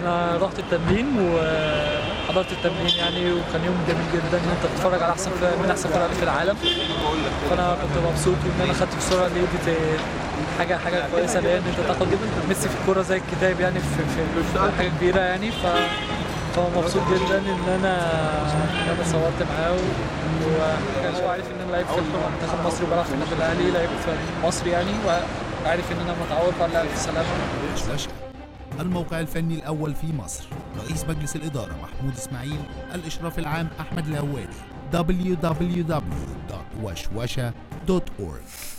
انا رحت التمرين وحضرت التمرين يعني، وكان يوم جميل جدا ان انت تتفرج على من احسن فرق في العالم. فانا كنت مبسوط ان انا خدت الصوره دي حاجه كويسه ليا، ان انت تاخد ميسي في الكوره زي الكتاب يعني، في حاجه كبيره يعني. فمبسوط جدا ان انا صورت معاه، وكان هو عارف ان انا لعيب في منتخب مصر وبلعب في النادي الاهلي، لعيب في مصر يعني، وعارف ان انا متعود على الف سلامه. وشوشة، الموقع الفني الأول في مصر، رئيس مجلس الإدارة محمود إسماعيل، الإشراف العام أحمد الهوادي. www.washwasha.org